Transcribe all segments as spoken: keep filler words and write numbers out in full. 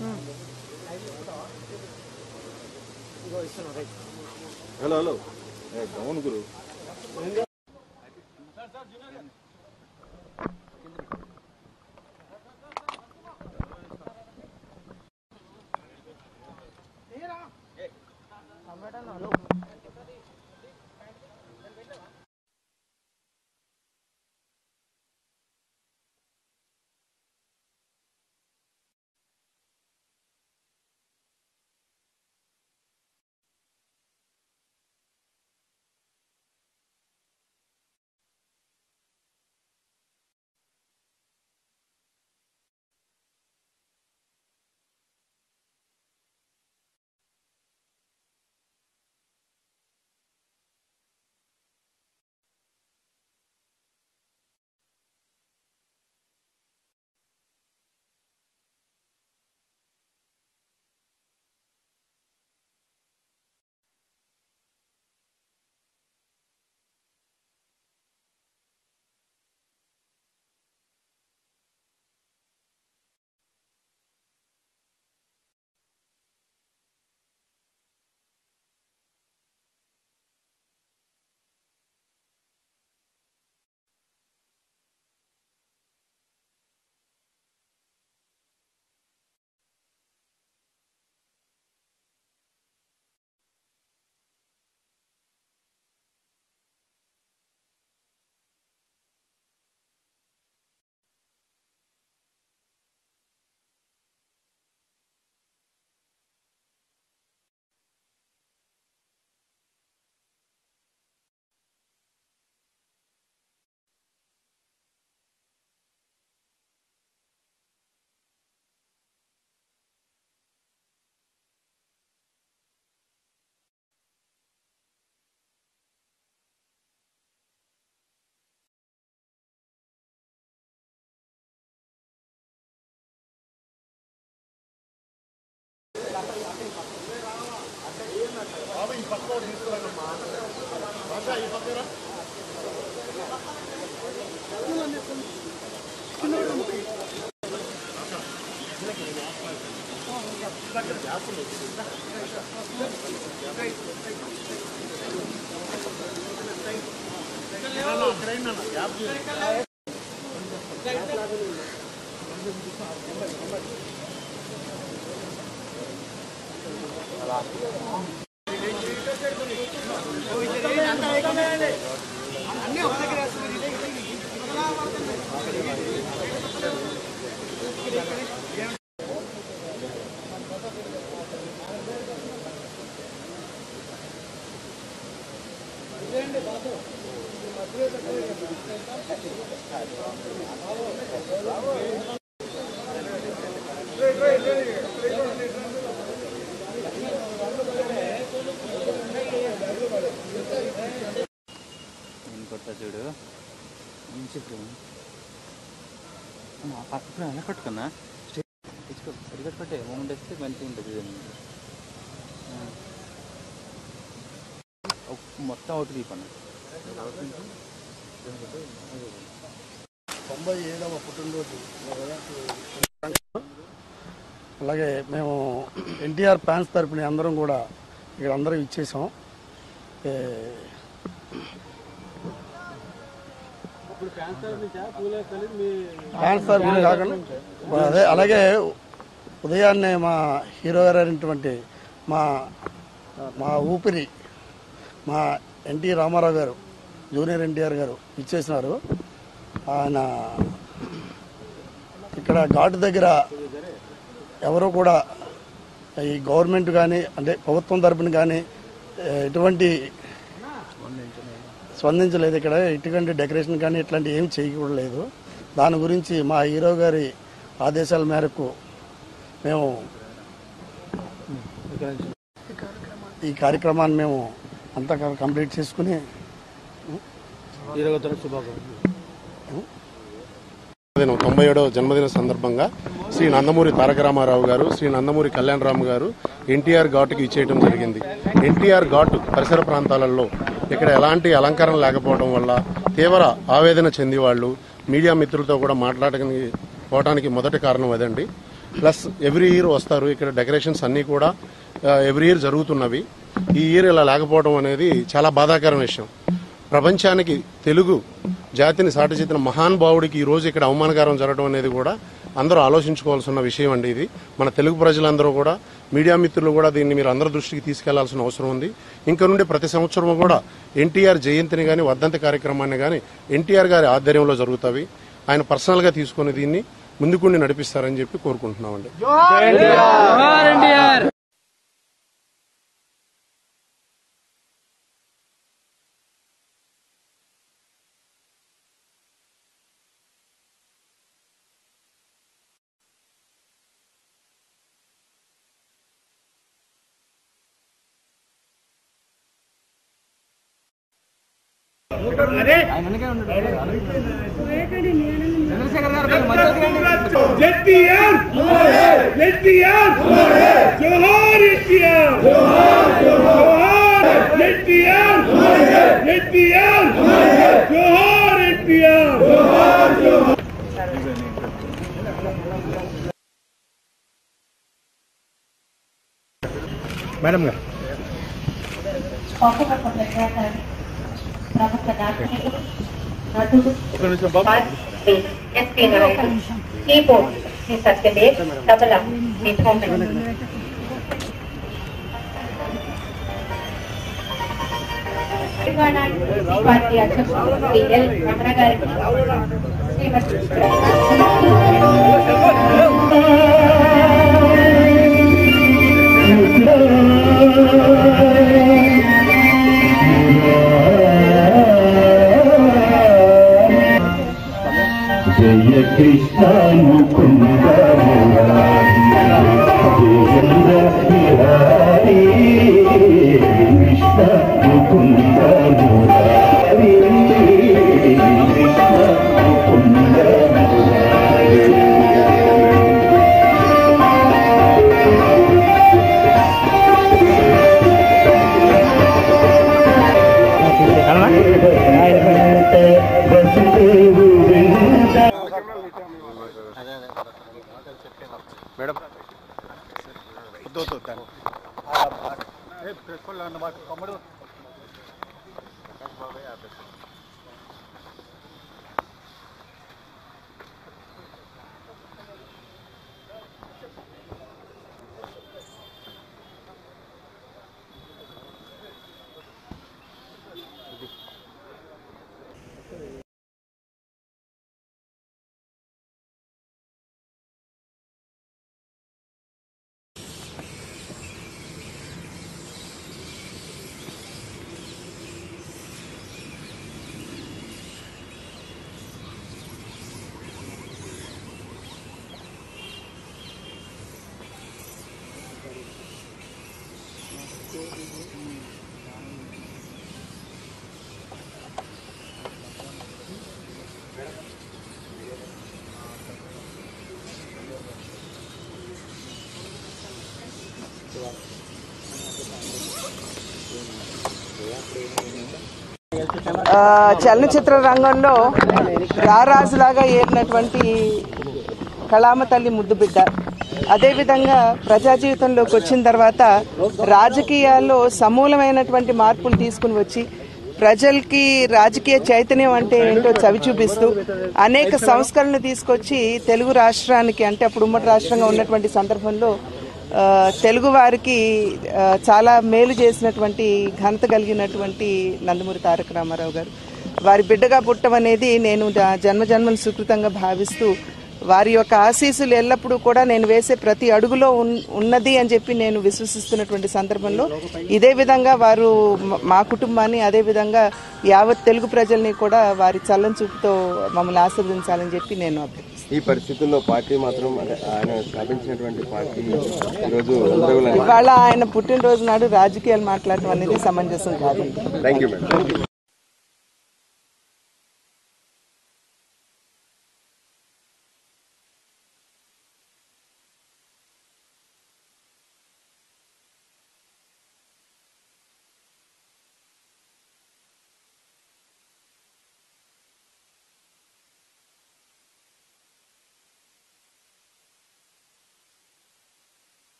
Hello hello down గురు ఈ పక్క తీసుకురామ్మా భాష ఈ పక్కరా చూడు ఇప్పుడు ఎలా కట్టుకున్నా తెచ్చుకో సరిగా కట్టే మూమెంట్ వస్తే మంచిగా ఉంటుంది మొత్తం అవుట్ తీపన్న తొంభై ఏడవ పుట్టినరోజు అలాగే మేము ఎన్టీఆర్ ఫ్యాన్స్ తరపున అందరం కూడా ఇక్కడ అందరం ఇచ్చేసాం. ఫ్యాన్స్ తరపున కాకుండా అదే అలాగే ఉదయాన్నే మా హీరో గారు అయినటువంటి మా మా ఊపిరి మా ఎన్టీ రామారావు గారు జూనియర్ ఎన్టీఆర్ గారు ఇచ్చేసినారు. ఆయన ఇక్కడ ఘాటు దగ్గర ఎవరు కూడా ఈ గవర్నమెంట్ కానీ అంటే ప్రభుత్వం తరపున కానీ ఎటువంటి స్పందించలేదు. ఇక్కడ ఎటువంటి డెకరేషన్ కానీ ఇట్లాంటి ఏం చేయకూడలేదు. దాని గురించి మా హీరో గారి ఆదేశాల మేరకు మేము ఈ కార్యక్రమాన్ని మేము అంతా కంప్లీట్ చేసుకుని తొంభై ఏడవ జన్మదిన సందర్భంగా శ్రీ నందమూరి తారక రామారావు గారు, శ్రీ నందమూరి కళ్యాణరామ్ గారు ఎన్టీఆర్ ఘాటుకి ఇచ్చేయడం జరిగింది. ఎన్టీఆర్ ఘాటు పరిసర ప్రాంతాలలో ఇక్కడ ఎలాంటి అలంకరణ లేకపోవడం వల్ల తీవ్ర ఆవేదన చెంది వాళ్ళు మీడియా మిత్రులతో కూడా మాట్లాడకపోవడానికి మొదటి కారణం అదండి. ప్లస్ ఎవ్రీ ఇయర్ వస్తారు. ఇక్కడ డెకరేషన్స్ అన్నీ కూడా ఎవ్రీ ఇయర్ జరుగుతున్నవి. ఈ ఇయర్ ఇలా లేకపోవడం అనేది చాలా బాధాకరం విషయం. ప్రపంచానికి తెలుగు జాతిని సాటి చెందిన మహానుభావుడికి ఈ రోజు ఇక్కడ అవమానకరం జరగడం అనేది కూడా అందరూ ఆలోచించుకోవాల్సిన విషయం అండి. ఇది మన తెలుగు ప్రజలందరూ కూడా, మీడియా మిత్రులు కూడా దీన్ని మీరు అందరి దృష్టికి తీసుకెళ్లాల్సిన అవసరం ఉంది. ఇంకా నుండి ప్రతి సంవత్సరం కూడా ఎన్టీఆర్ జయంతిని కానీ వర్ధంతి కార్యక్రమాన్ని కానీ ఎన్టీఆర్ గారి ఆధ్వర్యంలో జరుగుతాయి. ఆయన పర్సనల్గా తీసుకుని దీన్ని ముందుకుండి నడిపిస్తారని చెప్పి కోరుకుంటున్నామండి. మేడం గారు ప్రభుత్వ దార్శనికుడు నటుడు ఎస్పీ నాయకుడు కీబోర్డ్ శ్రీ సత్యదేవ్ తబలా శ్రీ సోమన్ పార్టీ అధ్యక్షుడు శ్రీ ఎల్ రమణ గారికి శ్రీమతి జయ కృష్ణ ముకుంద మురారి జయేంద్ర బిహారీ కృష్ణ ముకుంద మురారి కృష్ణ ముకుంద మురారి వసుదేవు మేడం చలనచిత్ర రంగంలో రారాజులాగా ఏరినటువంటి కళామ తల్లి ముద్దు బిడ్డ. అదేవిధంగా ప్రజా జీవితంలోకి వచ్చిన తర్వాత రాజకీయాల్లో సమూలమైనటువంటి మార్పులు తీసుకుని వచ్చి ప్రజలకి రాజకీయ చైతన్యం అంటే ఏంటో చవి చూపిస్తూ అనేక సంస్కరణలు తీసుకొచ్చి తెలుగు రాష్ట్రానికి, అంటే అప్పుడు ఉమ్మడి రాష్ట్రంగా ఉన్నటువంటి సందర్భంలో తెలుగు వారికి చాలా మేలు చేసినటువంటి ఘనత కలిగినటువంటి నందమూరి తారక రామారావు గారు. వారి బిడ్డగా పుట్టడం అనేది నేను జన్మ జన్మల సుకృతంగా భావిస్తూ వారి యొక్క ఆశీస్సులు ఎల్లప్పుడూ కూడా నేను వేసే ప్రతి అడుగులో ఉన్నది అని చెప్పి నేను విశ్వసిస్తున్నటువంటి సందర్భంలో ఇదే విధంగా వారు మా కుటుంబాన్ని, అదేవిధంగా యావత్ తెలుగు ప్రజల్ని కూడా వారి చల్లని చూపుతో మమ్మల్ని ఆశీర్వదించాలని చెప్పి నేను అభ్యర్థిస్తున్నాను. ఈ పరిస్థితుల్లో పార్టీ మాత్రం ఆయన స్థాపించినటువంటి పార్టీ ఈరోజు ఇవాళ ఆయన పుట్టినరోజు నాడు రాజకీయాలు మాట్లాడటం అనేది సమంజసం కాదండి. Thank you madam.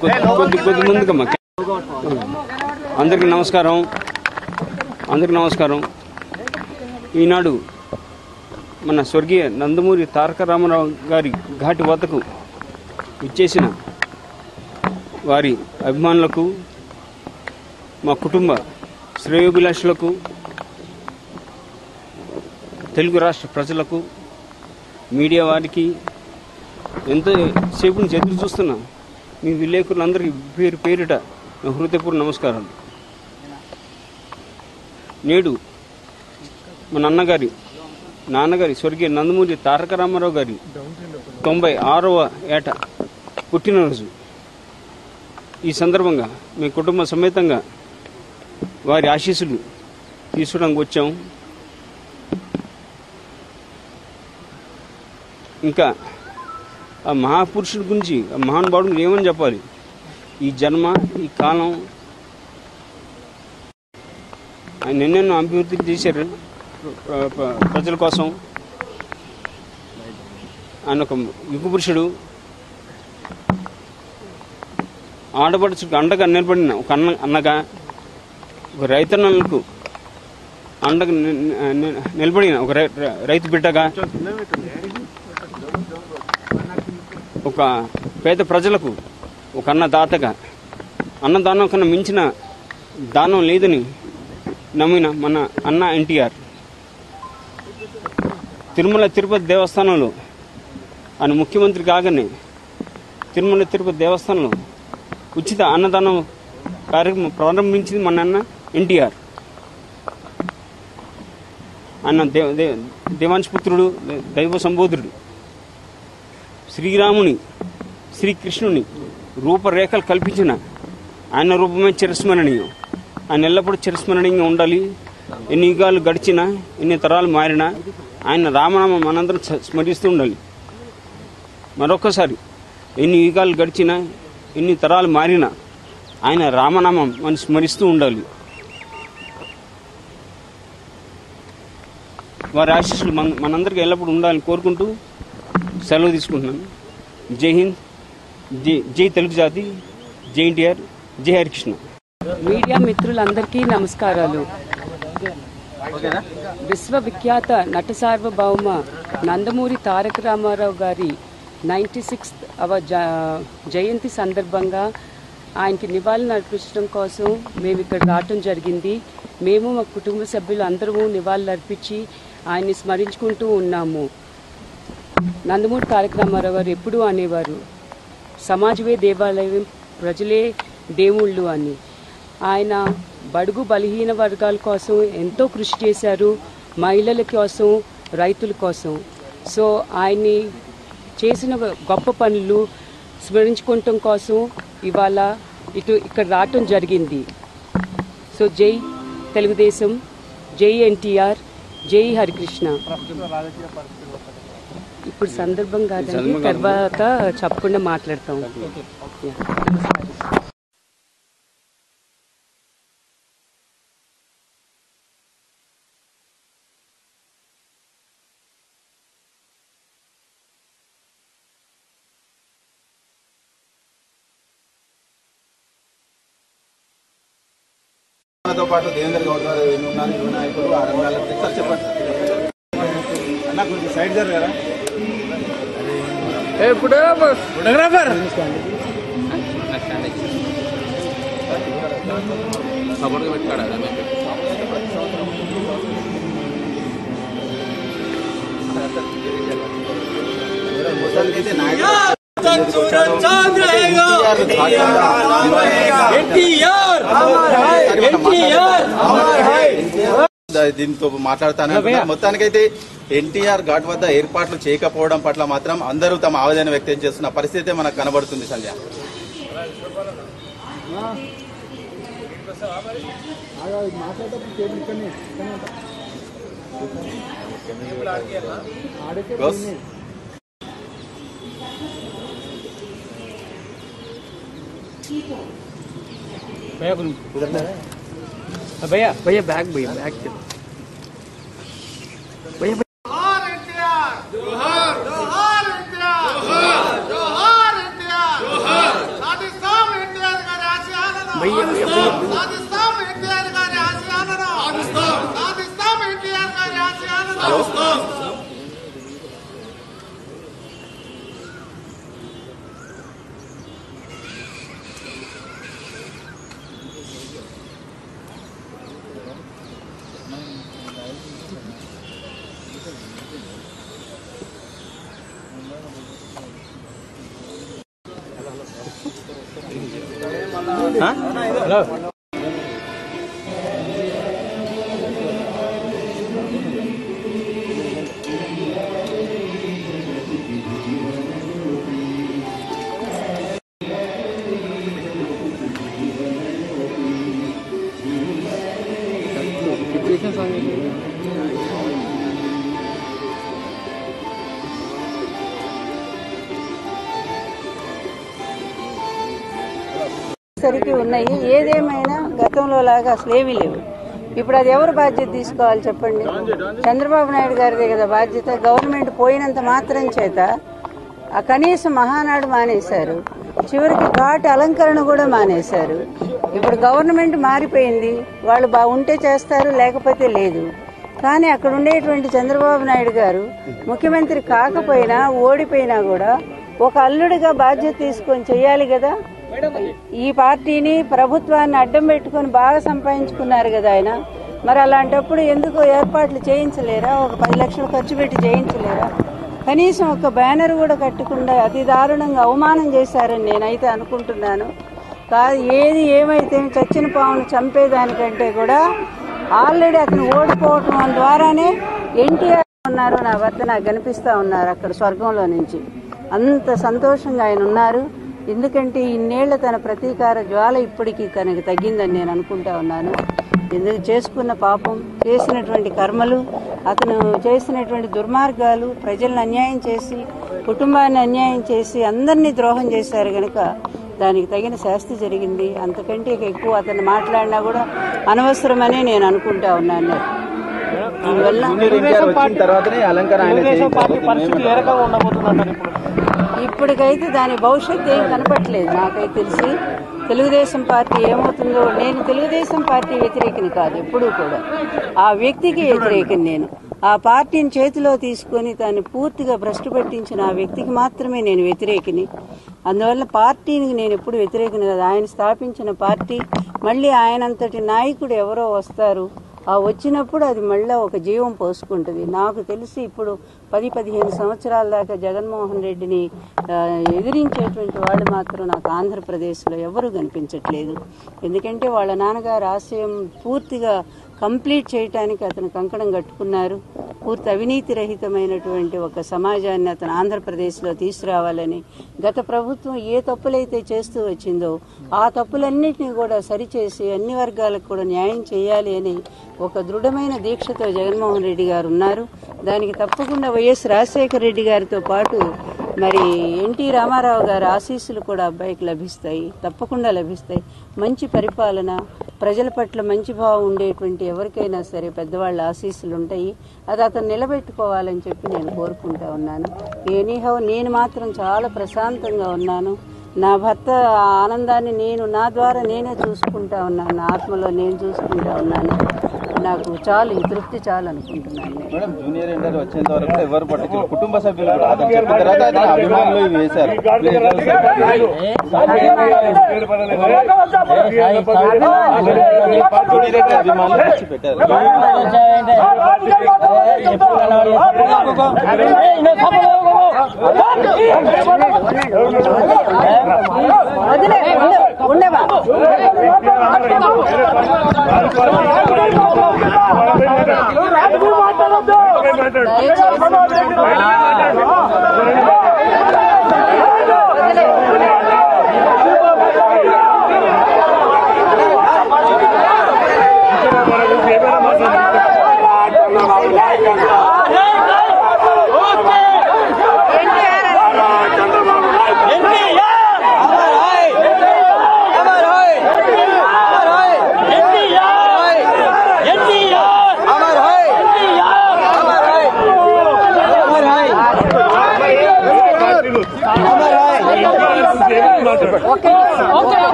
కొద్ది కొద్ది ముందుకమ్మా. అందరికీ నమస్కారం అందరికీ నమస్కారం ఈనాడు మన స్వర్గీయ నందమూరి తారక రామారావు గారి ఘాటి వద్దకు ఇచ్చేసిన వారి అభిమానులకు, మా కుటుంబ శ్రేయోభిలాషులకు, తెలుగు రాష్ట్ర ప్రజలకు, మీడియా వారికి ఎంతో సేపు నుంచి ఎదురు చూస్తున్నా మీ విలేకరులందరికీ పేరు పేరిట నా హృదయపూర్వక నమస్కారాలు. నేడు మా నాన్నగారి నాన్నగారి స్వర్గీయ నందమూరి తారక రామారావు గారి తొంభై ఆరవ ఏట పుట్టినరోజు. ఈ సందర్భంగా మీ కుటుంబ సమేతంగా వారి ఆశీస్సులు తీసుకోవడానికి వచ్చాం. ఇంకా ఆ మహాపురుషుడి గురించి, ఆ మహానుభావుడి గురించి ఏమని చెప్పాలి? ఈ జన్మ, ఈ కాలం ఆయన ఎన్నెన్నో అభివృద్ధి చేశారు ప్రజల కోసం. ఆయన ఒక యుగ పురుషుడు, ఆడపడుచుకు అండగా నిలబడిన ఒక అన్న అన్నగా, ఒక రైతన్నలకు అండగా నిలబడిన ఒక రైతు బిడ్డగా, ఒక పేద ప్రజలకు ఒక అన్నదాతగా, అన్నదానం కన్నా మించిన దానం లేదని నమ్మిన మన అన్న ఎన్టీఆర్. తిరుమల తిరుపతి దేవస్థానంలో ఆయన ముఖ్యమంత్రి కాగానే తిరుమల తిరుపతి దేవస్థానంలో ఉచిత అన్నదానం కార్యక్రమం ప్రారంభించింది మన అన్న ఎన్టీఆర్. ఆయన దేవ దేవాంశపుత్రుడు, దైవ సంబోధుడు, శ్రీరాముని శ్రీకృష్ణుని రూపరేఖలు కల్పించిన ఆయన రూపమే చిరస్మరణీయం. ఆయన ఎల్లప్పుడూ చిరస్మరణీయంగా ఉండాలి. ఎన్ని యుగాలు గడిచినా, ఎన్ని తరాలు మారినా ఆయన రామనామం మనందరం స్మరిస్తూ ఉండాలి. మరొకసారి ఎన్ని యుగాలు గడిచినా, ఎన్ని తరాలు మారినా ఆయన రామనామం మనం స్మరిస్తూ ఉండాలి. వారి ఆశీస్సులు మన మనందరికీ ఎల్లప్పుడూ ఉండాలని కోరుకుంటూ సెలవు తీసుకుంటున్నాను. జై హింద్, జై జై తెలుగు జాతి, జై ఎన్టీఆర్, జై హరికృష్ణ. మీడియా మిత్రులందరికీ నమస్కారాలు. విశ్వవిఖ్యాత నట సార్వభౌమ నందమూరి తారక రామారావు గారి నైంటీ సిక్స్త్ అవ జయంతి సందర్భంగా ఆయనకి నివాళులు అర్పించడం కోసం మేము ఇక్కడ రావటం జరిగింది. మేము మా కుటుంబ సభ్యులు అందరము నివాళులు అర్పించి ఆయన్ని స్మరించుకుంటూ ఉన్నాము. నందమూరి తారక రామారావు గారు ఎప్పుడూ అనేవారు, సమాజమే దేవాలయం, ప్రజలే దేవుళ్ళు అని. ఆయన బడుగు బలహీన వర్గాల కోసం ఎంతో కృషి చేశారు, మహిళల కోసం, రైతుల కోసం. సో ఆయన్ని చేసిన గొప్ప పనులు స్మరించుకోవటం కోసం ఇవాళ ఇటు ఇక్కడ రావటం జరిగింది. సో జై తెలుగుదేశం, జై ఎన్టీఆర్, జై హరికృష్ణ. ఇప్పుడు సందర్భం కాదండి, తర్వాత చెప్పకుండా మాట్లాడతాం. తో పాటు దేవేంద్ర గౌడ్ గారు ఉన్నారు, యువ నాయకులు, ఆ రంగాల సార్ చెప్పండి అన్న, కొంచెం సైడ్ జరగరా. ఫోటోగ్రాఫర్ సపోర్ట్గా పెట్టుకోడా మొత్తానికైతే నాయకులు దీంతో మాట్లాడుతాను. మొత్తానికైతే ఎన్టీఆర్ ఘాట్ వద్ద ఏర్పాట్లు చేయకపోవడం పట్ల మాత్రం అందరూ తమ ఆవేదన వ్యక్తం చేస్తున్న పరిస్థితి మనకు కనబడుతుంది. సంధ్య भैया भैया बैग भैया बैग भैया जोहार जोहार जोहार जोहार जोहार जोहार సరికి ఉన్నాయి. ఏదేమైనా గతంలో లాగా అసలు ఏమీ లేవు. ఇప్పుడు అది ఎవరు బాధ్యత తీసుకోవాలి చెప్పండి? చంద్రబాబు నాయుడు గారిదే కదా బాధ్యత. గవర్నమెంట్ పోయినంత మాత్రం చేత ఆ కనీసం మహానాడు మానేశారు, చివరికి ఘాట్ అలంకరణ కూడా మానేశారు. ఇప్పుడు గవర్నమెంట్ మారిపోయింది, వాళ్ళు బాగుంటే చేస్తారు, లేకపోతే లేదు. కానీ అక్కడ ఉండేటువంటి చంద్రబాబు నాయుడు గారు ముఖ్యమంత్రి కాకపోయినా ఓడిపోయినా కూడా ఒక అల్లుడిగా బాధ్యత తీసుకొని చెయ్యాలి కదా. ఈ పార్టీని ప్రభుత్వాన్ని అడ్డం పెట్టుకుని బాగా సంపాదించుకున్నారు కదా ఆయన. మరి అలాంటప్పుడు ఎందుకు ఏర్పాట్లు చేయించలేరా? ఒక పది లక్షలు ఖర్చు పెట్టి చేయించలేరా? కనీసం ఒక బ్యానర్ కూడా కట్టకుండా అతి దారుణంగా అవమానం చేశారని నేనైతే అనుకుంటున్నాను. కాదు ఏది ఏమైతే చచ్చిన పామును చంపేదానికంటే కూడా ఆల్రెడీ అతను ఓడిపోవటం ద్వారానే ఎన్టీఆర్ ఉన్నారు నా వద్ద నాకు కనిపిస్తా ఉన్నారు అక్కడ స్వర్గంలో నుంచి. అంత సంతోషంగా ఆయన ఉన్నారు. ఎందుకంటే ఇన్నేళ్ల తన ప్రతీకార జ్వాల ఇప్పటికీ తనకు తగ్గిందని నేను అనుకుంటా ఉన్నాను. ఎందుకు చేసుకున్న పాపం, చేసినటువంటి కర్మలు, అతను చేసినటువంటి దుర్మార్గాలు, ప్రజలను అన్యాయం చేసి కుటుంబాన్ని అన్యాయం చేసి అందరినీ ద్రోహం చేశారు కనుక దానికి తగిన శాస్తి జరిగింది. అంతకంటే ఎక్కువ అతను మాట్లాడినా కూడా అనవసరమని నేను అనుకుంటా ఉన్నాను. ఇప్పటికైతే దాని భవిష్యత్తు ఏం కనపట్లేదు నాకైతే తెలిసి. తెలుగుదేశం పార్టీ ఏమవుతుందో, నేను తెలుగుదేశం పార్టీ వ్యతిరేకిని కాదు, ఎప్పుడూ కూడా ఆ వ్యక్తికి వ్యతిరేకిని. నేను ఆ పార్టీని చేతిలో తీసుకొని దాన్ని పూర్తిగా భ్రష్టు పట్టించిన ఆ వ్యక్తికి మాత్రమే నేను వ్యతిరేకిని. అందువల్ల పార్టీని నేను ఎప్పుడు వ్యతిరేకిని కాదు. ఆయన స్థాపించిన పార్టీ మళ్ళీ ఆయనంతటి నాయకుడు ఎవరో వస్తారు, ఆ వచ్చినప్పుడు అది మళ్ళీ ఒక జీవం పోసుకుంటుంది. నాకు తెలిసి ఇప్పుడు పది పదిహేను సంవత్సరాల దాకా జగన్మోహన్ రెడ్డిని ఎదిరించేటువంటి వాళ్ళు మాత్రం నాకు ఆంధ్రప్రదేశ్లో ఎవరు కనిపించట్లేదు. ఎందుకంటే వాళ్ళ నాన్నగారు ఆశయం పూర్తిగా కంప్లీట్ చేయటానికి అతను కంకణం కట్టుకున్నారు. పూర్తి అవినీతి రహితమైనటువంటి ఒక సమాజాన్ని అతను ఆంధ్రప్రదేశ్లో తీసుకురావాలని గత ప్రభుత్వం ఏ తప్పులైతే చేస్తూ వచ్చిందో ఆ తప్పులన్నింటినీ కూడా సరిచేసి అన్ని వర్గాలకు కూడా న్యాయం చేయాలి అని ఒక దృఢమైన దీక్షతో జగన్మోహన్ రెడ్డి గారు ఉన్నారు. దానికి తప్పకుండా వైఎస్ రాజశేఖర రెడ్డి గారితో పాటు మరి ఎన్టీ రామారావు గారి ఆశీస్సులు కూడా అబ్బాయికి లభిస్తాయి, తప్పకుండా లభిస్తాయి. మంచి పరిపాలన, ప్రజల పట్ల మంచి భావం ఉండేటువంటి ఎవరికైనా సరే పెద్దవాళ్ళ ఆశీస్సులు ఉంటాయి. అది అతను నిలబెట్టుకోవాలని చెప్పి నేను కోరుకుంటా ఉన్నాను. ఎనీహౌ నేను మాత్రం చాలా ప్రశాంతంగా ఉన్నాను. నా భర్త ఆనందాన్ని నేను నా ద్వారా నేనే చూసుకుంటా ఉన్నాను, నా ఆత్మలో నేను చూసుకుంటా ఉన్నాను. నాకు చాలు, ఈ తృప్తి చాలు అనుకుంటున్నాను. మేడం, జూనియర్ ఎన్టీఆర్ వచ్చేంత వరకు ఎవరు పట్టించారు? కుటుంబ సభ్యులు కూడా అతను చెప్పిన తర్వాత అతను అభిమానులు ఇవి వేశారు. అభిమానులు వచ్చి పెట్టారు. ఉండవా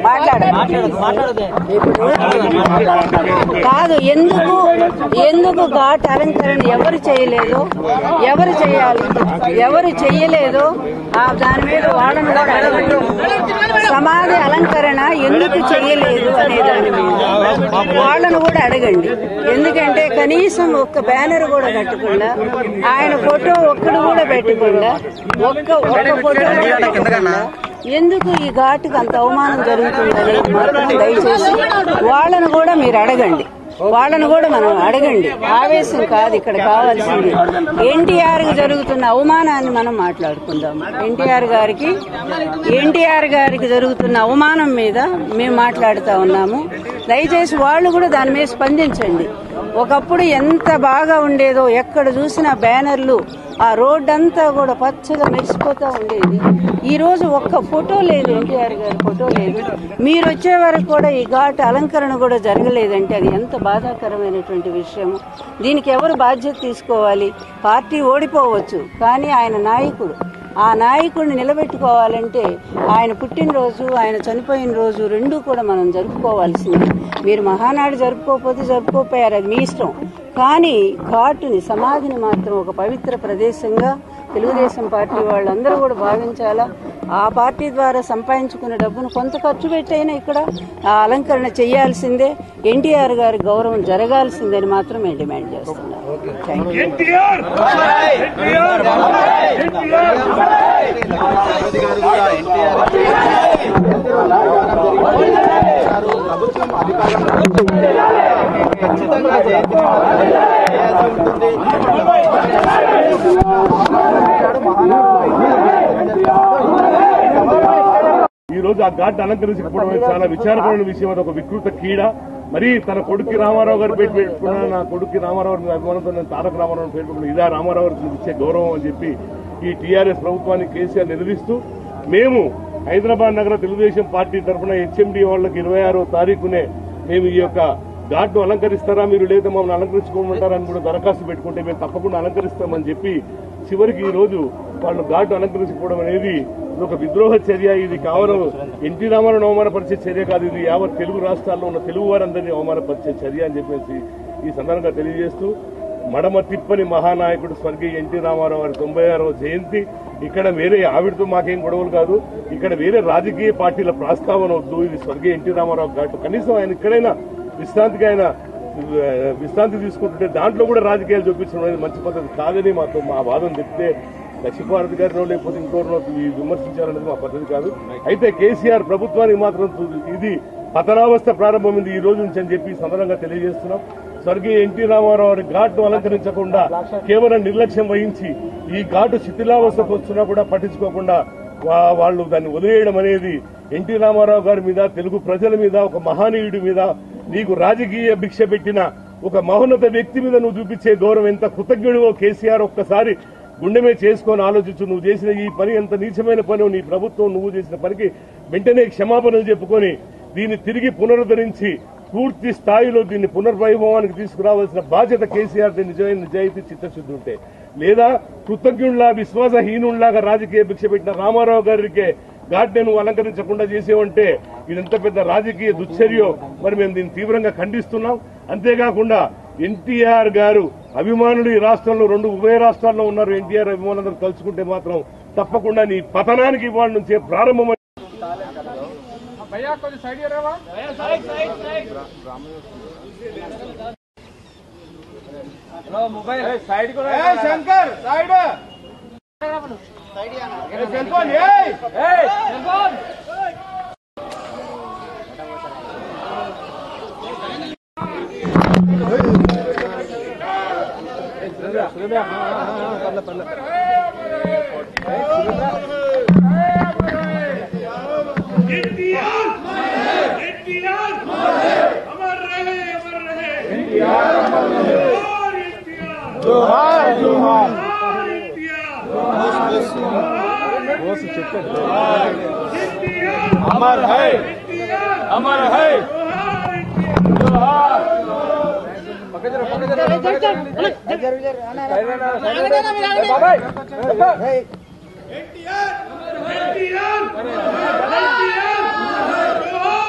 కాదు, ఎందుకు ఎందుకు ఘాట్ అలంకరణ ఎవరు చేయలేదో, ఎవరు చేయాలి, ఎవరు చెయ్యలేదో ఆ దాని మీద వాళ్ళను కూడా అడగండి. సమాధి అలంకరణ ఎందుకు చెయ్యలేదు అనే దాని మీద వాళ్ళను కూడా అడగండి. ఎందుకంటే కనీసం ఒక్క బ్యానర్ కూడా కట్టకుండా, ఆయన ఫోటో ఒక్కడు కూడా పెట్టకుండా, ఒక్క ఒక్క ఫోటో పెట్టకుండా ఎందుకు ఈ ఘాటుకు అంత అవమానం జరుగుతుందని మాత్రం దయచేసి వాళ్ళను కూడా మీరు అడగండి. వాళ్ళను కూడా మనం అడగండి. ఆవేశం కాదు ఇక్కడ కావాల్సింది. ఎన్టీఆర్ కి జరుగుతున్న అవమానాన్ని మనం మాట్లాడుకుందాం. ఎన్టీఆర్ గారికి ఎన్టీఆర్ గారికి జరుగుతున్న అవమానం మీద మేము మాట్లాడుతూ ఉన్నాము. దయచేసి వాళ్ళు కూడా దాని మీద స్పందించండి. ఒకప్పుడు ఎంత బాగా ఉండేదో, ఎక్కడ చూసినా బ్యానర్లు, ఆ రోడ్ అంతా కూడా పచ్చగా మెరిసిపోతూ ఉండేది. ఈ రోజు ఒక్క ఫోటో లేదు, ఎన్టీఆర్ గారి ఫోటో లేదు. మీరు వచ్చే వరకు కూడా ఈ ఘాట్ అలంకరణ కూడా జరగలేదంటే అది ఎంత బాధాకరమైనటువంటి విషయము. దీనికి ఎవరు బాధ్యత తీసుకోవాలి? పార్టీ ఓడిపోవచ్చు, కానీ ఆయన నాయకుడు. ఆ నాయకుడిని నిలబెట్టుకోవాలంటే ఆయన పుట్టినరోజు, ఆయన చనిపోయిన రోజు రెండూ కూడా మనం జరుపుకోవాల్సింది. మీరు మహానాడు జరుపుకోకపోతే జరుపుకోపోయారు, అది మీ ఇష్టం. కానీ ఘాటుని, సమాధిని మాత్రం ఒక పవిత్ర ప్రదేశంగా తెలుగుదేశం పార్టీ వాళ్ళందరూ కూడా భావించాలా. ఆ పార్టీ ద్వారా సంపాదించుకున్న డబ్బును కొంత ఖర్చు పెట్టైనా ఇక్కడ ఆ అలంకరణ చేయాల్సిందే. ఎన్టీఆర్ గారి గౌరవం జరగాల్సిందని మాత్రం మేము డిమాండ్ చేస్తున్నాం. ఈ రోజు ఆ ఘాట్ అలంకరించకపోవడం చాలా విచారకరమైన విషయం. అది ఒక వికృత కీడ. మరి తన కొడుకు రామారావు గారు పేరు పెట్టుకున్నా, నా కొడుకు రామారావు అభిమానంతో నేను తారక రామారావు పేరు పెట్టుకున్నా, ఇదా రామారావు గారికి ఇచ్చే గౌరవం అని చెప్పి ఈ టీఆర్ఎస్ ప్రభుత్వాన్ని కేసీఆర్ నిలదీస్తూ మేము హైదరాబాద్ నగర తెలుగుదేశం పార్టీ తరఫున హెచ్ఎండి వాళ్ళకి ఇరవై ఆరో తారీఖునే మేము ఈ యొక్క ఘాట్ను అలంకరిస్తారా మీరు, లేదా మమ్మల్ని అలంకరించుకోమంటారని కూడా దరఖాస్తు పెట్టుకుంటే మేము తప్పకుండా అలంకరిస్తామని చెప్పి చివరికి ఈ రోజు వాళ్ళు ఘాటు అలంకరించుకోవడం అనేది ఒక విద్రోహ చర్య. ఇది కేవలం ఎన్టీ రామారావును అవమానపరిచే చర్య కాదు, ఇది యావత్ తెలుగు రాష్ట్రాల్లో ఉన్న తెలుగు వారందరినీ అవమానపరిచే చర్య అని చెప్పేసి ఈ సందర్భంగా తెలియజేస్తూ, మడమ తిప్పని మహానాయకుడు స్వర్గీయ ఎన్టీ రామారావు గారి తొంభై ఆరవ జయంతి. ఇక్కడ వేరే ఆవిడతో మాకేం గొడవలు కాదు, ఇక్కడ వేరే రాజకీయ పార్టీల ప్రస్తావన వద్దు. ఇది స్వర్గీయ ఎన్టీ రామారావు ఘాటు. కనీసం ఆయన ఇక్కడైనా విశ్రాంతికి ఆయన విశ్రాంతి తీసుకుంటుంటే దాంట్లో కూడా రాజకీయాలు చూపించడం అనేది మంచి పద్ధతి కాదని మాతో మా వాదన చెప్తే లక్ష్మీపార్వతి గారినో లేకపోతే ఇంకోరినో విమర్శించాలనేది మా పద్ధతి కాదు. అయితే కేసీఆర్ ప్రభుత్వానికి మాత్రం ఇది పతనావస్థ ప్రారంభమైంది ఈ రోజు నుంచి అని చెప్పి సందర్భంగా తెలియజేస్తున్నాం. స్వర్గీయ ఎన్టీ రామారావు గారి ఘాట్ను అలంకరించకుండా కేవలం నిర్లక్ష్యం వహించి ఈ ఘాటు శిథిలావస్థకు వస్తున్నా కూడా పట్టించుకోకుండా వాళ్ళు దాన్ని వదిలేయడం అనేది ఎన్టీ రామారావు గారి మీద, తెలుగు ప్రజల మీద, ఒక మహనీయుడి మీద, నీకు రాజకీయ భిక్ష పెట్టిన ఒక మహోన్నత వ్యక్తి మీద నువ్వు చూపించే గౌరవం ఎంత కృతజ్ఞుడివో కేసీఆర్ ఒక్కసారి గుండెమే చేసుకొని ఆలోచించు. నువ్వు చేసిన ఈ పని ఎంత నీచమైన పని, నీ ప్రభుత్వం నువ్వు చేసిన పనికి వెంటనే క్షమాపణలు చెప్పుకొని దీన్ని తిరిగి పునరుద్ధరించి పూర్తి స్థాయిలో దీన్ని పునర్వైభవానికి తీసుకురావాల్సిన బాధ్యత కేసీఆర్ నిజమైన నిజాయితీ చిత్తశుద్ధి ఉంటే, లేదా కృతజ్ఞుల్లా విశ్వాసహీనుల్లాగా రాజకీయ భిక్ష పెట్టిన రామారావు గారికి ఘాట్ని నువ్వు అలంకరించకుండా చేసేవంటే ఇదంత పెద్ద రాజకీయ దుశ్చర్యో మరి మేము దీన్ని తీవ్రంగా ఖండిస్తున్నాం. అంతేకాకుండా ఎన్టీఆర్ గారు అభిమానులు ఈ రాష్ట్రంలో రెండు ఉభయ రాష్ట్రాల్లో ఉన్నారు. ఎన్టీఆర్ అభిమానులందరూ కలుసుకుంటే మాత్రం తప్పకుండా నీ పతనానికి ఇవాళ నుంచే ప్రారంభం. Shankar side cell phone cell phone अमर है अमर है जोहार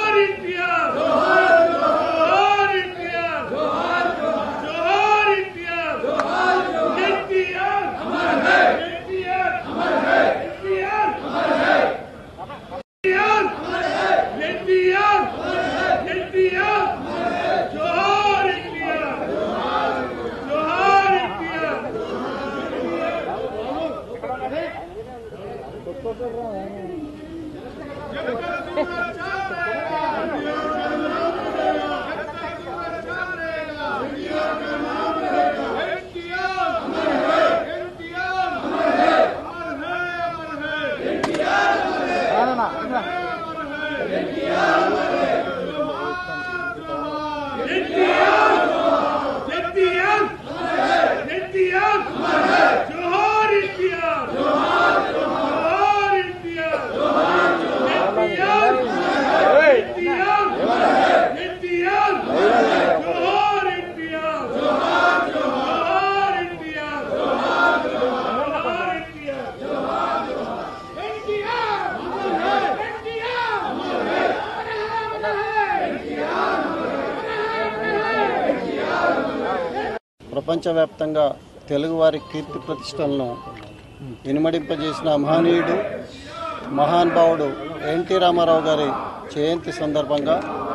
ప్రపంచవ్యాప్తంగా తెలుగువారి కీర్తి ప్రతిష్టలను ఇనుమడింపజేసిన మహనీయుడు మహానుభావుడు ఎన్టీ రామారావు గారి జయంతి సందర్భంగా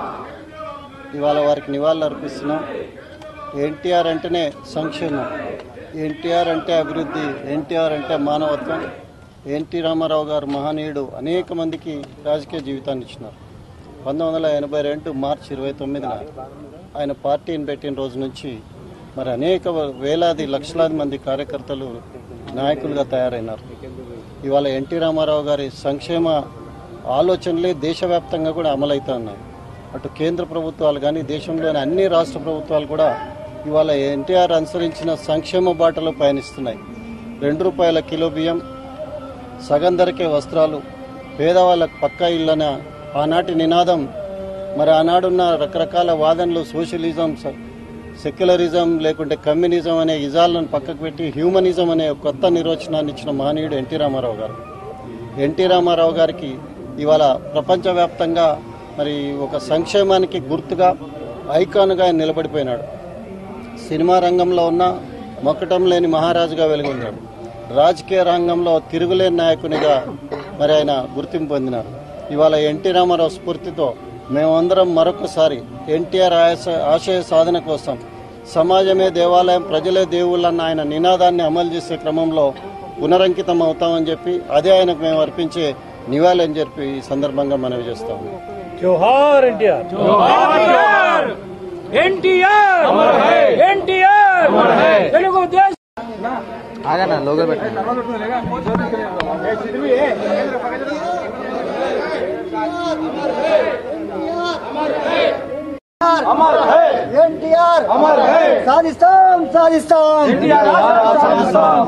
ఇవాళ వారికి నివాళులు అర్పిస్తున్నాం. ఎన్టీఆర్ అంటేనే సంక్షేమం, ఎన్టీఆర్ అంటే అభివృద్ధి, ఎన్టీఆర్ అంటే మానవత్వం. ఎన్టీ రామారావు గారు మహనీయుడు అనేక మందికి రాజకీయ జీవితాన్ని ఇచ్చినారు. పంతొమ్మిది వందల ఎనభై రెండు మార్చి ఇరవై తొమ్మిదిన ఆయన పార్టీని పెట్టిన రోజు నుంచి మరి అనేక వేలాది లక్షలాది మంది కార్యకర్తలు నాయకులుగా తయారైనారు. ఇవాళ ఎన్టీ రామారావు గారి సంక్షేమ ఆలోచనలే దేశవ్యాప్తంగా కూడా అమలవుతూ ఉన్నాయి. అటు కేంద్ర ప్రభుత్వాలు కానీ దేశంలోని అన్ని రాష్ట్ర ప్రభుత్వాలు కూడా ఇవాళ ఎన్టీఆర్ అనుసరించిన సంక్షేమ బాటలో పయనిస్తున్నాయి. రెండు రూపాయల కిలో బియ్యం, సగం ధరకే వస్త్రాలు, పేదవాళ్ళకు పక్కా ఇళ్ళన ఆనాటి నినాదం. మరి ఆనాడున్న రకరకాల వాదనలు, సోషలిజం, సెక్యులరిజం లేకుంటే కమ్యూనిజం అనే ఇజాలను పక్కకు పెట్టి హ్యూమనిజం అనే కొత్త నిర్వచనాన్ని ఇచ్చిన మహనీయుడు ఎన్టీ రామారావు గారు. ఎన్టీ రామారావు గారికి ఇవాళ ప్రపంచవ్యాప్తంగా మరి ఒక సంక్షేమానికి గుర్తుగా, ఐకాన్గా ఆయన నిలబడిపోయినాడు. సినిమా రంగంలో ఉన్న మొక్కటం లేని మహారాజుగా వెలుగొందాడు. రాజకీయ రంగంలో తిరుగులేని నాయకునిగా మరి ఆయన గుర్తింపు పొందినారు. ఇవాళ ఎన్టీ రామారావు స్ఫూర్తితో మేమందరం మరొకసారి ఎన్టీఆర్ ఆశయ సాధన కోసం సమాజమే దేవాలయం, ప్రజలే దేవుళ్ళన్న ఆయన నినాదాన్ని అమలు చేసే క్రమంలో పునరంకితం అవుతామని చెప్పి అదే ఆయనకు మేము అర్పించే నివాళి అని చెప్పి ఈ సందర్భంగా మనవి చేస్తాము. జోహార్ ఎన్టీఆర్, జోహార్ ఎన్టీఆర్, అమర్ హై ఎన్టీఆర్, అమర్ హై తెలుగు దేశం. ఆగనా లోగో పెట్టండి. అమర్ హై ఎన్టీఆర్, అమర్ హై సాధిస్తాం సాధిస్తాం ఎన్టీఆర్ సాధిస్తాం.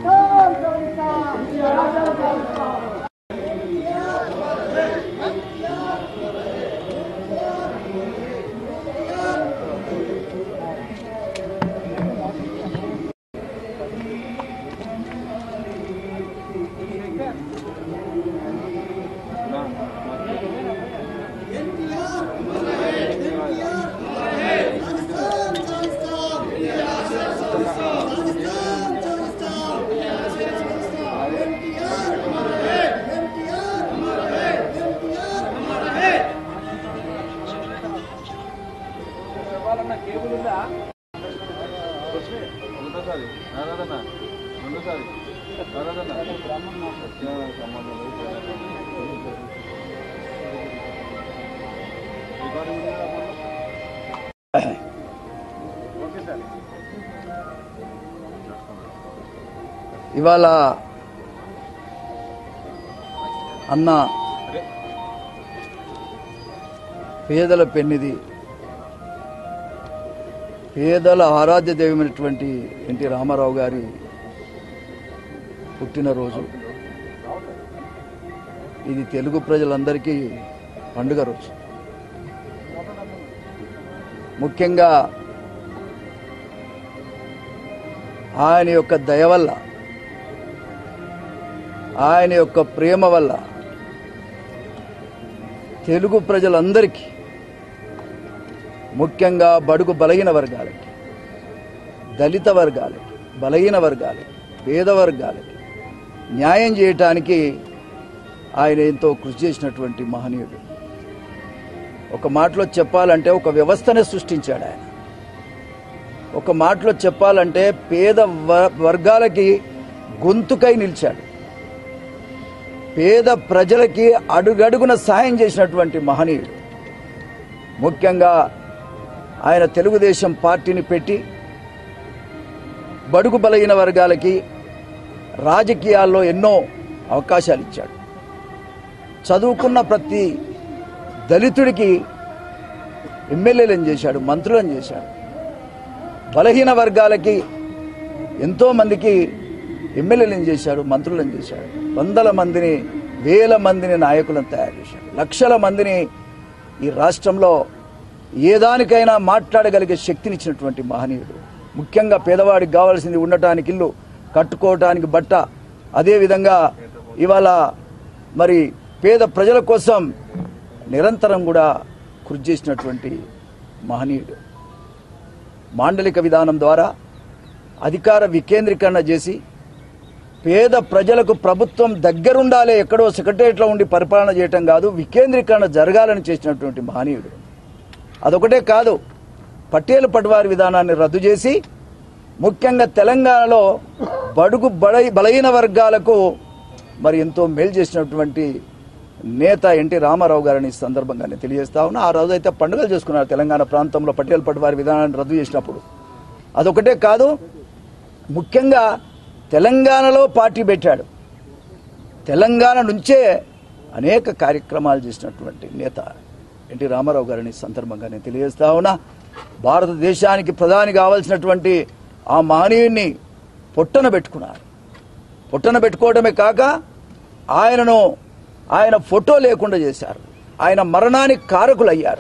ఇవాళ అన్న పేదల పెన్నిది, పేదల ఆరాధ్య దైవమైనటువంటి ఎన్టీ రామారావు గారి పుట్టినరోజు. ఇది తెలుగు ప్రజలందరికీ పండుగ రోజు. ముఖ్యంగా ఆయన యొక్క దయ వల్ల, ఆయన యొక్క ప్రేమ వల్ల తెలుగు ప్రజలందరికీ, ముఖ్యంగా బడుగు బలహీన వర్గాలకి, దళిత వర్గాలకి, బలహీన వర్గాలకి, పేద వర్గాలకి న్యాయం చేయటానికి ఆయన ఎంతో కృషి చేసినటువంటి మహనీయుడు. ఒక మాటలో చెప్పాలంటే ఒక వ్యవస్థనే సృష్టించాడు ఆయన. ఒక మాటలో చెప్పాలంటే పేద వర్గాలకి గొంతుకై నిలిచాడు. పేద ప్రజలకి అడుగడుగున సాయం చేసినటువంటి మహనీయుడు. ముఖ్యంగా ఆయన తెలుగుదేశం పార్టీని పెట్టి బడుగు బలహీన వర్గాలకి రాజకీయాల్లో ఎన్నో అవకాశాలు ఇచ్చాడు. చదువుకున్న ప్రతి దళితుడికి ఎమ్మెల్యేలను చేశాడు, మంత్రులను చేశాడు. బలహీన వర్గాలకి ఎంతోమందికి ఎమ్మెల్యేలను చేశాడు, మంత్రులను చేశాడు. వందల మందిని, వేల మందిని నాయకులను తయారు చేశాడు. లక్షల మందిని ఈ రాష్ట్రంలో ఏదానికైనా మాట్లాడగలిగే శక్తినిచ్చినటువంటి మహనీయుడు. ముఖ్యంగా పేదవాడికి కావాల్సింది ఉండటానికి ఇల్లు, కట్టుకోవటానికి బట్ట, అదేవిధంగా ఇవాళ మరి పేద ప్రజల కోసం నిరంతరం కూడా కృషి చేసినటువంటి మహనీయుడు. మాండలిక విధానం ద్వారా అధికార వికేంద్రీకరణ చేసి పేద ప్రజలకు ప్రభుత్వం దగ్గరుండాలి, ఎక్కడో సెక్రటరియట్లో ఉండి పరిపాలన చేయటం కాదు, వికేంద్రీకరణ జరగాలని చేసినటువంటి మహనీయుడు. అదొకటే కాదు, పటేల్ పట్వారీ విధానాన్ని రద్దు చేసి ముఖ్యంగా తెలంగాణలో బడుగు బడ బలహీన వర్గాలకు మరి ఎంతో మేలు చేసినటువంటి నేత ఎన్టీ రామారావు గారిని సందర్భంగా నేను తెలియజేస్తా ఉన్నా. ఆ రోజు అయితే పండుగలు చేసుకున్నారు తెలంగాణ ప్రాంతంలో పటేల్ పట్వారీ విధానాన్ని రద్దు చేసినప్పుడు. అదొకటే కాదు, ముఖ్యంగా తెలంగాణలో పార్టీ పెట్టాడు. తెలంగాణ నుంచే అనేక కార్యక్రమాలు చేసినటువంటి నేత ఎన్టీ రామారావు గారిని సందర్భంగా నేను తెలియజేస్తా ఉన్నా. భారతదేశానికి ప్రధాని కావాల్సినటువంటి ఆ మహనీయుడిని పొట్టన పెట్టుకున్నారు. పొట్టన పెట్టుకోవడమే కాక ఆయనను ఆయన ఫోటో లేకుండా చేశారు. ఆయన మరణానికి కారకులయ్యారు.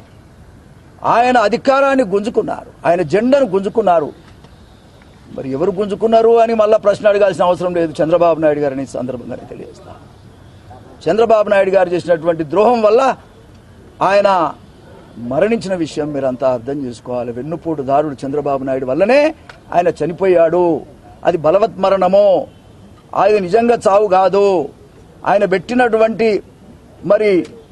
ఆయన అధికారాన్ని గుంజుకున్నారు, ఆయన జెండాను గుంజుకున్నారు. మరి ఎవరు గుంజుకున్నారు అని మళ్ళా ప్రశ్న అడగాల్సిన అవసరం లేదు. చంద్రబాబు నాయుడు గారిని సందర్భంగా తెలియజేస్తాను. చంద్రబాబు నాయుడు గారు చేసినటువంటి ద్రోహం వల్ల ఆయన మరణించిన విషయం మీరంతా అర్థం చేసుకోవాలి. వెన్నుపోటు దారుడు చంద్రబాబు నాయుడు వల్లనే ఆయన చనిపోయాడు. అది బలవత్ మరణమో, అది నిజంగా చావు కాదు. ఆయన పెట్టినటువంటి మరి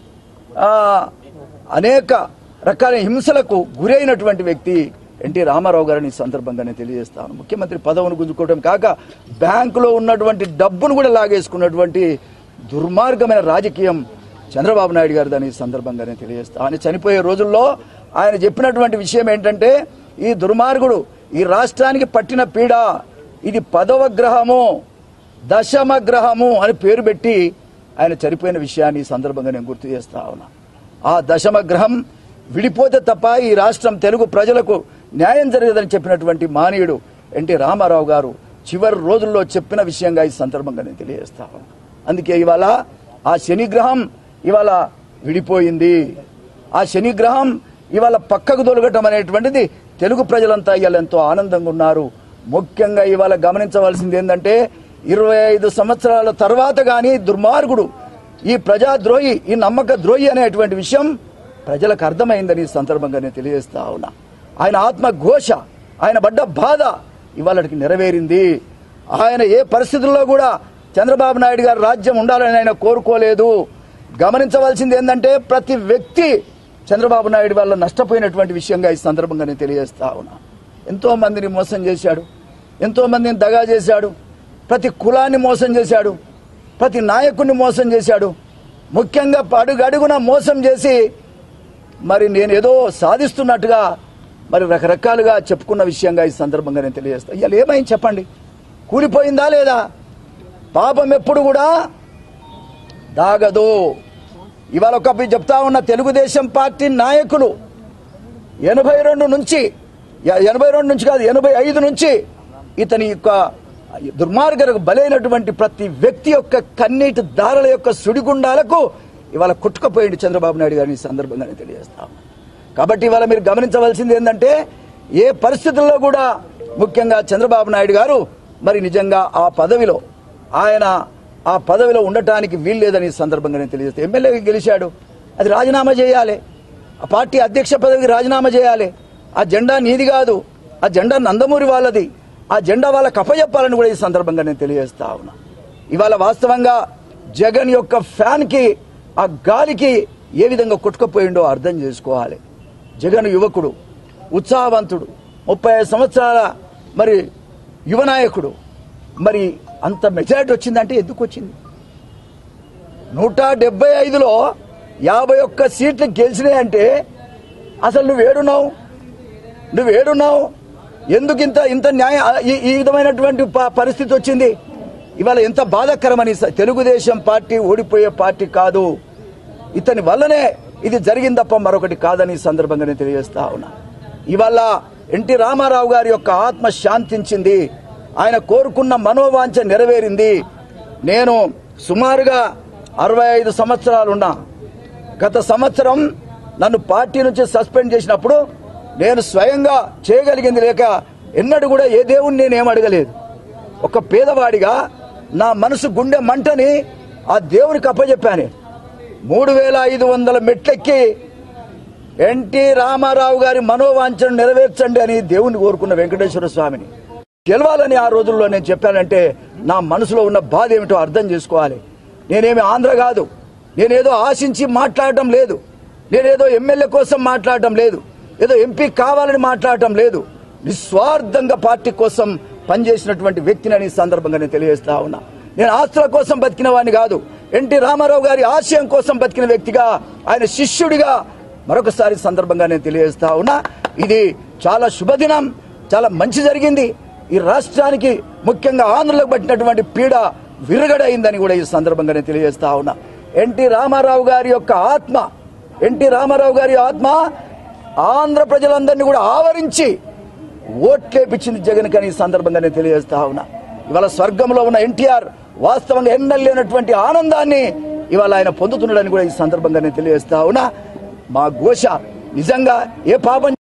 అనేక రకాల హింసలకు గురైనటువంటి వ్యక్తి ఎన్టీ రామారావు గారిని సందర్భంగానే తెలియజేస్తాను. ముఖ్యమంత్రి పదవిని గుంజుకోవడం కాక బ్యాంకులో ఉన్నటువంటి డబ్బును కూడా లాగేసుకున్నటువంటి దుర్మార్గమైన రాజకీయం చంద్రబాబు నాయుడు గారు దాని సందర్భంగానే తెలియజేస్తా. ఆయన చనిపోయే రోజుల్లో ఆయన చెప్పినటువంటి విషయం ఏంటంటే, ఈ దుర్మార్గుడు ఈ రాష్ట్రానికి పట్టిన పీడ ఇది పదవ గ్రహము, దశమ గ్రహము అని పేరు పెట్టి ఆయన చనిపోయిన విషయాన్ని ఈ సందర్భంగా నేను గుర్తు చేస్తా ఉన్నా. ఆ దశమ గ్రహం విడిపోతే తప్ప ఈ రాష్ట్రం తెలుగు ప్రజలకు న్యాయం జరగదని చెప్పినటువంటి మానవుడు ఎన్టీ రామారావు గారు చివరి రోజుల్లో చెప్పిన విషయంగా ఈ సందర్భంగా నేను తెలియజేస్తా ఉన్నా. అందుకే ఇవాళ ఆ శనిగ్రహం ఇవాళ విడిపోయింది. ఆ శనిగ్రహం ఇవాళ పక్కకు తొలగటం అనేటువంటిది తెలుగు ప్రజలంతా ఇవాళ ఎంతో ఆనందంగా ఉన్నారు. ముఖ్యంగా ఇవాళ గమనించవలసింది ఏంటంటే, ఇరవై ఐదు సంవత్సరాల తర్వాత కానీ దుర్మార్గుడు, ఈ ప్రజాద్రోహి, ఈ నమ్మక ద్రోహి అనేటువంటి విషయం ప్రజలకు అర్థమైందని సందర్భంగా నేను తెలియజేస్తా ఉన్నా. ఆయన ఆత్మ ఘోష, ఆయన పడ్డ బాధ ఇవాళకి నెరవేరింది. ఆయన ఏ పరిస్థితుల్లో కూడా చంద్రబాబు నాయుడు గారు రాజ్యం ఉండాలని ఆయన కోరుకోలేదు. గమనించవలసింది ఏంటంటే, ప్రతి వ్యక్తి చంద్రబాబు నాయుడు వల్ల నష్టపోయినటువంటి విషయంగా ఈ సందర్భంగా నేను తెలియజేస్తా ఉన్నా. ఎంతో మందిని మోసం చేశాడు, ఎంతో మందిని దగా చేశాడు, ప్రతి కులాన్ని మోసం చేశాడు, ప్రతి నాయకుడిని మోసం చేశాడు. ముఖ్యంగా అడుగడుగున మోసం చేసి మరి నేను ఏదో సాధిస్తున్నట్టుగా మరి రకరకాలుగా చెప్పుకున్న విషయంగా ఈ సందర్భంగా నేను తెలియజేస్తాను. ఇవాళ ఏమైంది చెప్పండి? కూలిపోయిందా లేదా? పాపం ఎప్పుడు కూడా దాగదు. ఇవాళ ఒక చెప్తా ఉన్న తెలుగుదేశం పార్టీ నాయకులు ఎనభై రెండు నుంచి ఎనభై రెండు నుంచి కాదు ఎనభై ఐదు నుంచి ఇతని యొక్క దుర్మార్గులకు బలైనటువంటి ప్రతి వ్యక్తి యొక్క కన్నీటి దారుల యొక్క సుడిగుండాలకు ఇవాళ కొట్టుకుపోయింది చంద్రబాబు నాయుడు గారిని సందర్భంగా తెలియజేస్తాం. కాబట్టి ఇవాళ మీరు గమనించవలసింది ఏంటంటే, ఏ పరిస్థితుల్లో కూడా ముఖ్యంగా చంద్రబాబు నాయుడు గారు మరి నిజంగా ఆ పదవిలో ఆయన ఆ పదవిలో ఉండటానికి వీల్లేదని సందర్భంగా నేను తెలియజేస్తే, ఎమ్మెల్యేగా గెలిచాడు, అది రాజీనామా చేయాలి. ఆ పార్టీ అధ్యక్ష పదవికి రాజీనామా చేయాలి. ఆ జెండా నీది కాదు, ఆ జెండా నందమూరి వాళ్ళది, ఆ జెండా వాళ్ళకి అప్పచెప్పాలని కూడా ఈ సందర్భంగా నేను తెలియజేస్తా ఉన్నా. ఇవాళ వాస్తవంగా జగన్ యొక్క ఫ్యాన్కి ఆ గాలికి ఏ విధంగా కొట్టుకుపోయిండో అర్థం చేసుకోవాలి. జగన్ యువకుడు, ఉత్సాహవంతుడు, ముప్పై ఐదు సంవత్సరాల మరి యువ నాయకుడు. మరి అంత మెజారిటీ వచ్చిందంటే ఎందుకు వచ్చింది? నూట డెబ్బై ఐదులో యాభై ఒక్క సీట్లు గెలిచినాయంటే అసలు నువ్వేడున్నావు నువ్వేడున్నావు ఎందుకు ఇంత ఇంత న్యాయ ఈ ఈ విధమైనటువంటి పరిస్థితి వచ్చింది? ఇవాళ ఎంత బాధాకరమని. తెలుగుదేశం పార్టీ ఓడిపోయే పార్టీ కాదు, ఇతని వల్లనే ఇది జరిగింది తప్ప మరొకటి కాదని సందర్భంగా నేను తెలియజేస్తా ఉన్నా. ఇవాళ ఎన్టీ రామారావు గారి యొక్క ఆత్మ శాంతించింది, ఆయన కోరుకున్న మనోవాంఛ నెరవేరింది. నేను సుమారుగా అరవై ఐదు సంవత్సరాలున్నా. గత సంవత్సరం నన్ను పార్టీ నుంచి సస్పెండ్ చేసినప్పుడు నేను స్వయంగా చేయగలిగింది లేక ఎన్నడూ కూడా ఏ దేవుణ్ణి నేనేం అడగలేదు. ఒక పేదవాడిగా నా మనసు గుండె మంటని ఆ దేవునికి అప్పచెప్పాను. మూడు వేల ఐదు వందల మెట్లెక్కి ఎన్టీ రామారావు గారి మనోవాంఛను నెరవేర్చండి అని దేవుణ్ణి కోరుకున్న వెంకటేశ్వర స్వామిని గెలవాలని ఆ రోజుల్లో నేను చెప్పానంటే నా మనసులో ఉన్న బాధ ఏమిటో అర్థం చేసుకోవాలి. నేనేమి ఆంధ్ర కాదు, నేనేదో ఆశించి మాట్లాడటం లేదు, నేనేదో ఎమ్మెల్యే కోసం మాట్లాడటం లేదు, ఏదో ఎంపీ కావాలని మాట్లాడటం లేదు. నిస్వార్థంగా పార్టీ కోసం పనిచేసినటువంటి వ్యక్తిని ఈ సందర్భంగా నేను తెలియజేస్తా ఉన్నా. నేను ఆస్తుల కోసం బతికిన వాడిని కాదు, ఎన్టీ రామారావు గారి ఆశయం కోసం బతికిన వ్యక్తిగా, ఆయన శిష్యుడిగా మరొకసారి సందర్భంగా నేను తెలియజేస్తా ఉన్నా. ఇది చాలా శుభదినం, చాలా మంచి జరిగింది. ఈ రాష్ట్రానికి ముఖ్యంగా ఆంధ్రలో పట్టినటువంటి పీడ విరగడైందని కూడా ఈ సందర్భంగా నేను తెలియజేస్తా ఉన్నా. ఎన్టీ రామారావు గారి యొక్క ఆత్మ ఎన్టీ రామారావు గారి ఆత్మ ఆంధ్ర ప్రజలందరినీ కూడా ఆవరించి ఓట్లేపించింది జగన్ కని ఈ సందర్భంగా నేను తెలియజేస్తా ఉన్నా. ఇవాళ స్వర్గంలో ఉన్న ఎన్టీఆర్ వాస్తవంగా ఎన్నలేనటువంటి ఆనందాన్ని ఇవాళ ఆయన పొందుతున్నాడని కూడా ఈ సందర్భంగా నేను తెలియజేస్తా ఉన్నా. మా ఘోష నిజంగా ఏ పాపం